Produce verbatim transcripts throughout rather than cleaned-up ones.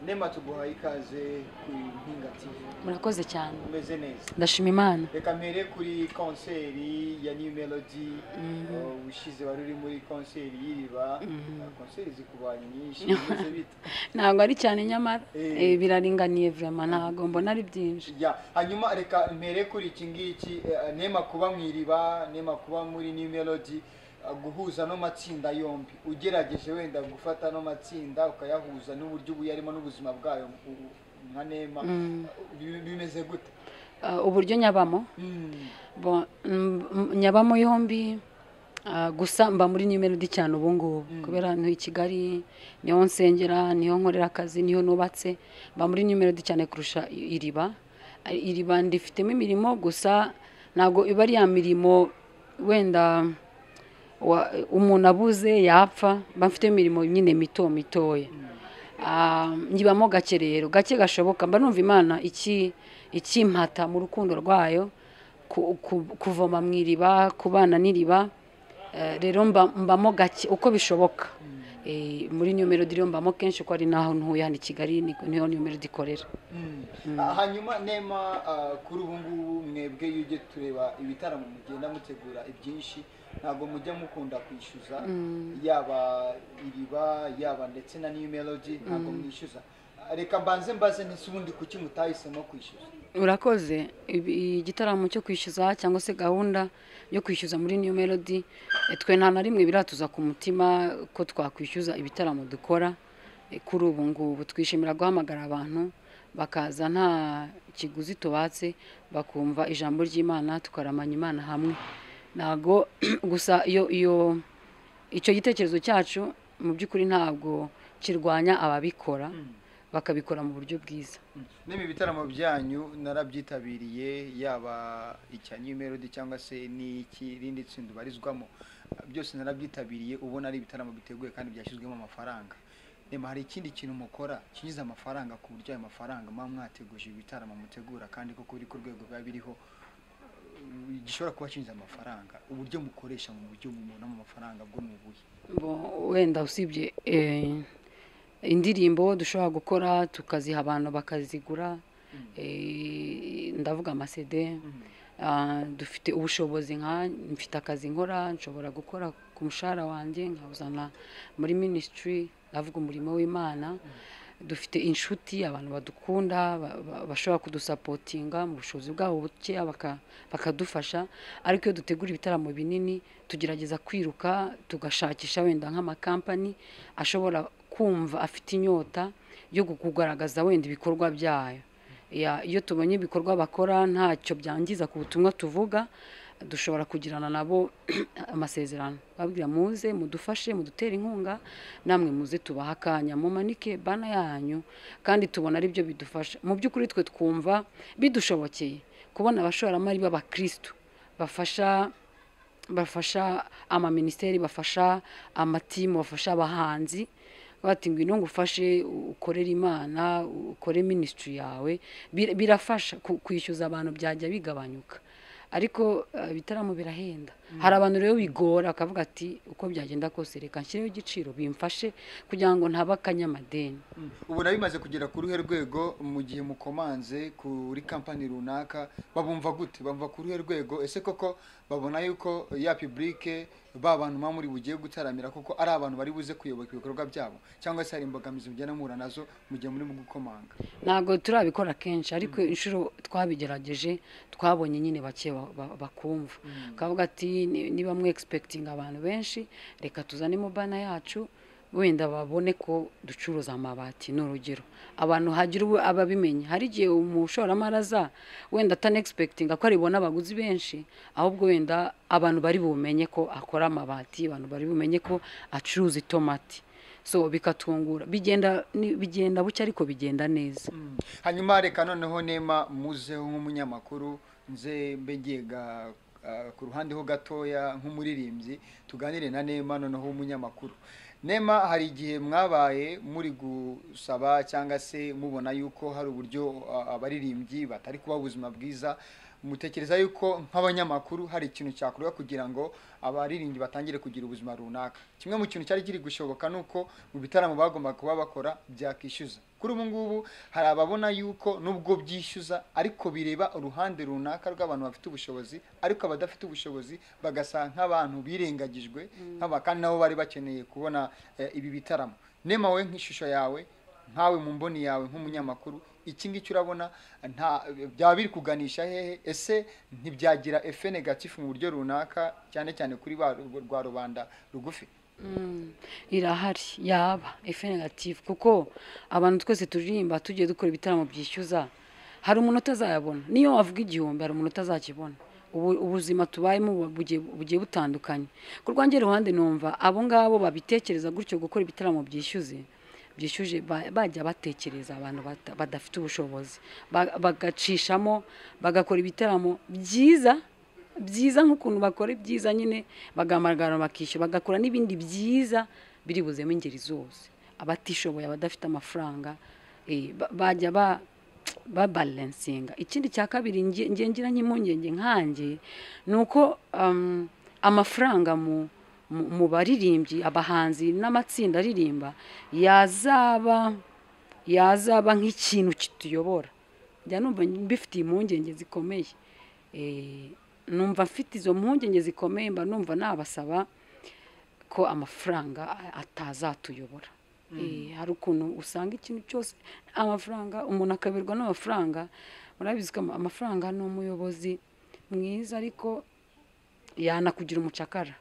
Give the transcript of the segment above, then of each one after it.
Nema tuguhaye ikaze ku Mpinga T V. Murakoze cyane. Umeze neza. Ndashima Imana. Reka mpere kuri konseri ya New Melody. Ushize wari uri muri konseri y'Iriba. Konseri zikubanye nyinshi bize bita. Ntabwo ari cyane nyamara. Eh biraringaniye vraiment ntago mbona ari byinshi. Ya, hanyuma reka mpere kuri iki ngiki Nema kuba mw'Iriba, Nema kuba muri New Melody. Guhuza no matsinda yombi ugerageje wenda gufata no matsinda ukayahuza n'uburyo ubu yarimo n'ubuzima bwayo nka Nema bimeze gute uburyo nyabamo bon nyabamo yombi gusa mba muri New Melody cyane ubu ngubu kubera ntuye Kigali niho nsengera niho nkorera akazi niho nubatse mba muri New Melody cyane kurusha Iriba Iriba ndifitemo imirimo gusa ntago iba ari ya mirimo wenda umuntu abuze yapfa bafite imirimo nyine mito mitoya njibamo gake rero gake gashoboka mba numva Imana iki ikimpata mu rukundo rwayo kuvoma mw'Iriba kubana n'Iriba rero mbamo gake uko bishoboka muri New Melody rero mbamo kenshi ko ari naho ntuye hano i Kigali niho New Melody ikorera. Hanyuma Nema kuri ubu ngubu mwebwe iyo ujye tureba ibitaramo mugenda mutegura ibyinshi ntabwo mujya mukunda kwishyuza yaba Iriba yaba ndetse na New Melody ntabwo mwishyuza reka mbanze mbaze n'isubundi kuki mutahisemo kwishyuza. Urakoze igitaramo cyo kwishyuza cyangwa se gahunda yo kwishyuza muri New Melody twe nta na rimwe biratuza ku mutima ko twakwishyuza ibitaramo dukora kuri ubu ngubu twishimira guhamagara abantu bakaza nta kiguzi tubatse bakumva ijambo ry'Imana tukaramanya Imana hamwe nago gusa iyo iyo icyo gitekerezo cyacu mu by'ukuri ntabwo kirwanya ababikora bakabikora mu buryo bwiza. Nimi bitaramo byanyu narabyitabiriye yaba icya New Melody cyangwa se n'iki rindi tsindu barizwamo byose narabyitabiriye ubona ari ibitaramo biteguye kandi byashyizwemo amafaranga. Nema hari ikindi kintu mukora kinyiza amafaranga ku buryo ayo mafaranga mwa mwateguje ibitaramo mutegura kandi koko biri ku rwego rwa biriho gishobora kuba kinyiza amafaranga uburyo mukoresha mu buryo bw'umuntu amafaranga bwo mu buye wenda usibye indirimbo dushobora gukora tukaziha abantu bakazigura ndavuga ama C D dufite ubushobozi nka mfite akazi nkora nshobora gukora ku mushahara wanjye nkawuzana muri ministry ndavuga umurimo w'Imana dufite inshuti abantu badukunda bashobora kudusapotinga mu bushobozi bwabo buke bakadufasha ariko iyo dutegura ibitaramo binini tugerageza kwiruka tugashakisha wenda nk'ama company ashobora kumva afite inyota yo kugaragaza wenda ibikorwa byayo iyo tubonye ibikorwa bakora ntacyo byangiza ku butumwa tuvuga dushobora kugirana nabo amasezerano babwira muze mudufashe mudutera inkunga namwe muze tubaha akanya mumanike bana yanyu kandi tubona ari byo bidufasha mu by'ukuri twe twumva bidushobokeye kubona abashoramari b'abakristo bafasha bafasha ama ministeri bafasha amatimu bafasha abahanzi bati ngwino ngufashe ukorera Imana ukore ministry yawe birafasha kwishyuza abantu byajya bigabanyuka ariko ibitaramo birahenda hari abantu rero bigora akavuga ati uko byagenda kose reka nshyireho igiciro bimfashe kugira ngo ntabakanyamadeni. Ubu nabimaze kugera ku ruhe rwego mu gihe mukomanze kuri company runaka babumva gute bamva ku ruhe rwego ese koko babona yuko ya public ba bantu ma muri bugiye gutaramira koko ari abantu bari buze kuyoboka ibikorwa byabo cyangwa se hari imbogamizi mugena mura nazo mu gihe muri mu gukomanga. Ntago turabikora kenshi ariko inshuro twabigerageje twabonye nyine bake bakumva kavuga ati niba mu expecting abantu benshi reka tuzane mu bana yacu wenda babone ko ducuruza amabati n'urugero abantu hagira ubu ababimenye hari gihe umushora maraza wenda atane expecting ko aribona abaguzi benshi ahubwo wenda abantu bari bumenye ko akora amabati abantu bari bumenye ko acuruza itomati so bikatungura bigenda bigenda bucya ariko bigenda neza. Hanyuma reka noneho Nema muzeho nk'umunyamakuru nze mbegega ku ruhande ho gatoya nk'umuririmbyi tuganire na Nema noneho umunyamakuru. Nema hari igihe mwabaye muri gusaba cyangwa se mubona yuko hari uburyo abaririmbyi batari kuba ubuzima bwiza mutekereza yuko nk'abanyamakuru hari ikintu cyakorwa kugira ngo abaririmbyi batangire kugira ubuzima runaka? Kimwe mu kintu cyari kiri gushoboka nuko mu bitaramo bagomba kuba bakora byakishyuza. Kuri ubu ngubu hari ababona yuko nubwo byishyuza ariko bireba uruhande runaka rw'abantu bafite ubushobozi, ariko abadafite ubushobozi bagasa nk'abantu birengagijwe, nk'aba kandi nabo bari bakeneye kubona eh, ibi bitaramo. Nema we nk'ishusho yawe, nkawe mu mboni yawe nk'umunyamakuru, iki ngiki urabona nta byaba biri kuganisha hehe? Ese ntibyagira efe negatif mu buryo runaka cyane cyane kuri ba rwa rubanda rugufi? irahari yaba efe negative kuko abantu twese turirimba tugiye dukora ibitaramo byishyuza, hari umuntu utazayabona. Niyo wavuga igihumbi hari umuntu utazakibona. Ubuzima tubayemo bugiye butandukanye. Ku rwanjye ruhande numva abo ngabo babitekereza gutyo gukora ibitaramo byishyuze byishyuje bajya batekereza abantu badafite ubushobozi, bagacishamo bagakora ibitaramo byiza byiza nk'ukuntu bakora byiza nyine, bagahamagara bakishyura, bagakora n'ibindi byiza biri buzemo ingeri zose. Abatishoboye, abadafite amafaranga bajya ba babalansinga. Ikindi cya kabiri nge ngira nk'impungenge nkanjye nuko amafaranga mu mu baririmbyi, abahanzi n'amatsinda aririmba yazaba yazaba nk'ikintu kituyobora. Njya numva mbifitiye impungenge zikomeye, numva mfite izo mpungenge zikomeye, mba numva nabasaba ko amafaranga atazatuyobora. Hari ukuntu usanga ikintu cyose amafaranga, umuntu akabirwa n'amafaranga. Murabizi ko amafaranga ni umuyobozi mwiza ariko yanakugira umucakara.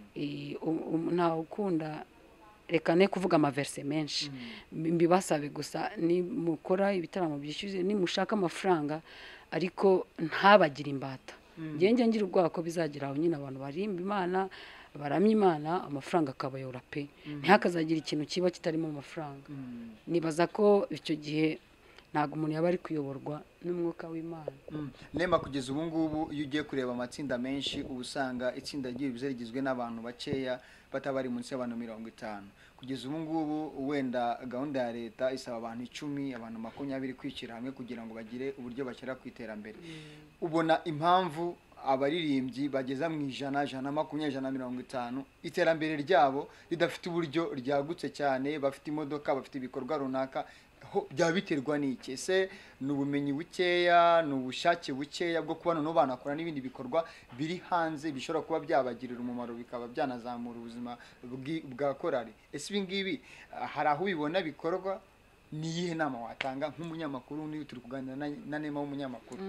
Nta ukunda, reka ne kuvuga amaverse menshi, mbibasabe gusa ni mukora ibitaramo byishyuze ni mushaka amafaranga ariko ntabagire imbata. Ngenje ngira ubwoba ko bizagira aho nyine abantu barimba Imana, baramya Imana, amafaranga akabayora pe, ntihakazagira ikintu kiba kitarimo amafaranga. Nibaza ko icyo gihe ntago umuntu yaba ari kuyoborwa n'umwuka w'Imana. Nema kugeza ubu ngubu iyo ugiye kureba amatsinda menshi ubusanga itsinda ry'ibize rigizwe n'abantu bakeya batabari munsi y'abantu mirongo itanu. Kugeza ubu ngubu wenda gahunda ya leta isaba abantu icumi, abantu makumyabiri kwicira hamwe kugira ngo bagire uburyo bashyira ku iterambere. Ubona impamvu abaririmbyi bageza mu ijana ijana makumyabiri ijana mirongo itanu iterambere ryabo ridafite uburyo ryagutse cyane, bafite imodoka, bafite ibikorwa runaka, ho byaba biterwa n'iki? Ese ni ubumenyi bukeya, ni ubushake bukeya bwo kubana no banakora n'ibindi bikorwa biri hanze bishobora kuba byabagirira umumaro bikaba byanazamura ubuzima bwa korali? Ese ibi ngibi hari aho ubibona bikorwa? Ni iyihe nama watanga nk'umunyamakuru niyo turi kuganira na Nema w'umunyamakuru?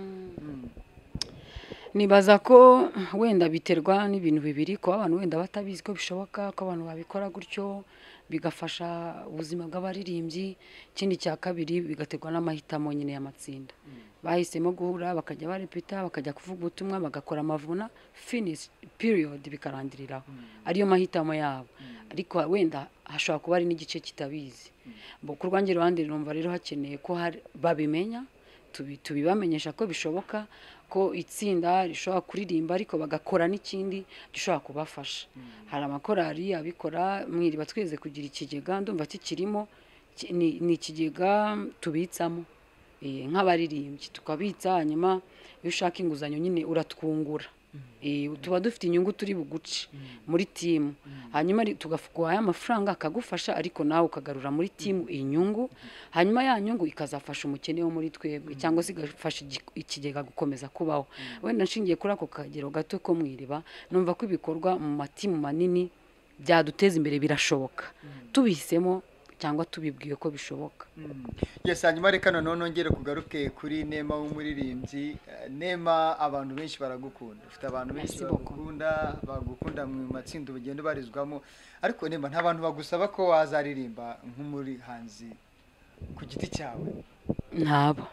Nibaza ko wenda biterwa n'ibintu bibiri, ko abantu wenda batabizi ko bishoboka ko abantu babikora gutyo bigafasha ubuzima bw'abaririmbyi. Ikindi cya kabiri bigaterwa n'amahitamo nyine y'amatsinda. Bahisemo guhura bakajya barepeta, bakajya kuvuga ubutumwa, bagakora amavuna, finish period bikarangiriraho. Ariyo mahitamo yabo. Ariko wenda hashobora kuba ari n'igice kitabizi. Ku rwanjye ruhande numva rero hakeneye ko babimenya, tubibamenyesha ko bishoboka ko itsinda rishobora kuririmba ariko bagakora n'ikindi gishobora kubafasha. Hari amakorali abikora mwiriba tweze kugira ikigega, ndumva kikirimo, ni ikigega tubitsamo nk'abaririmbyi tukabitsa, hanyuma iyo ushaka inguzanyo nyine uratwungura. Tuba dufite inyungu turi buguce muri timu, hanyuma tugafukuha aya mafaranga akagufasha ariko nawe ukagarura muri timu inyungu, hanyuma ya nyungu ikazafasha umukene wo muri twebwe cyangwa se igafasha ikigega gukomeza kubaho. Wenda nshingiye kuri ako kagero gato ko mwiriba, numva ko ibikorwa mu matimu manini byaduteza imbere birashoboka tubihisemo cyangwa tubibwiye ko bishoboka. Yes, hanyuma reka none nongere kugaruke kuri Nema w'umuririmbyi. Nema, abantu benshi baragukunda, ufite abantu benshi bagukunda, bagukunda mu matsinda ugenda barizwamo, ariko Nema nta bantu bagusaba ko wazaririmba nk'umuri hanzi ku giti cyawe? Ntabo.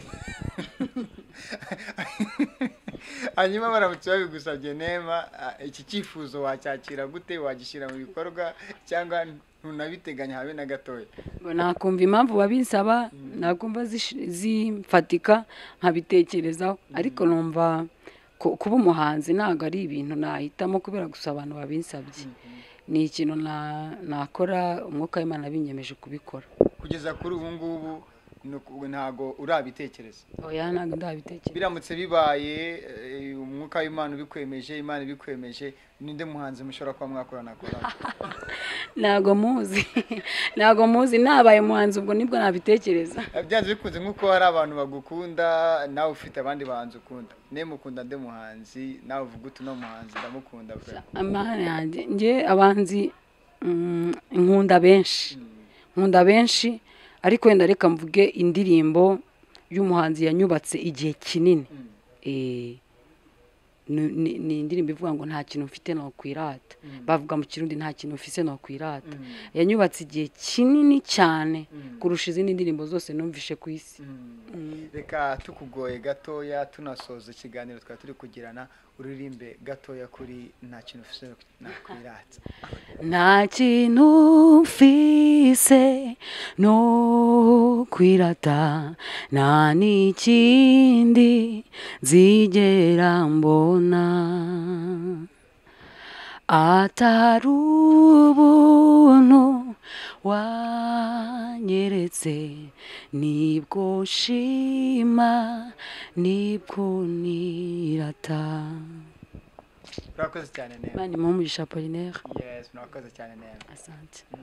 Hanyuma baramutse babigusabye Nema, iki cyifuzo wacyakira gute? Wagishyira mu bikorwa cyangwa ntunabiteganya habe na gatoya? Nakumva impamvu babinsaba, nakumva zimfatika nkabitekerezaho, ariko numva kuba umuhanzi ntabwo ari ibintu nahitamo kubera gusa abantu babinsabye. Ni ikintu nakora umwuka w'Imana binyemeje kubikora. Kugeza kuri ubu ngubu Nuko ntago urabitekereza. oya ntabwo ndabitekereza. Biramutse bibaye eh, umwuka w'Imana ubikwemeje, Imana ibikwemeje, ninde muhanzi mushobora kuba mwakorana collab? ntabwo muzi ntabwo muzi nabaye umuhanzi ubwo nibwo nabitekereza. Byanze bikunze nk'uko hari abantu bagukunda, nawe ufite abandi bahanzi ukunda. Ne mukunda nde muhanzi, nawe uvuga uti no muhanzi ndamukunda pe. amahane yanjye njye abanzi mm, nkunda benshi nkunda benshi ariko wenda reka mvuge indirimbo y'umuhanzi yanyubatse igihe kinini. eh ni ni- ni indirimbo ivuga ngo nta kintu mfite no kwirata, bavuga mu kirundi nta kintu mfise no kwirata. yanyubatse igihe kinini cyane kurusha izindi ndirimbo zose numvishe ku isi. Reka tukugoye gatoya tunasoza ikiganiro twari turi kugirana, uririmbe gatoya kuri nta kintu ufise nakwirata. nta kintu mfise no kwirata, nta n'ikindi nzigera mbona atari ubuntu wanyeretse, nibwo nshima nibwo nirata. Urakoze cyane Nema. Imana imuhe umugisha Apollinaire. Yes, murakoze cyane Nema. Asante.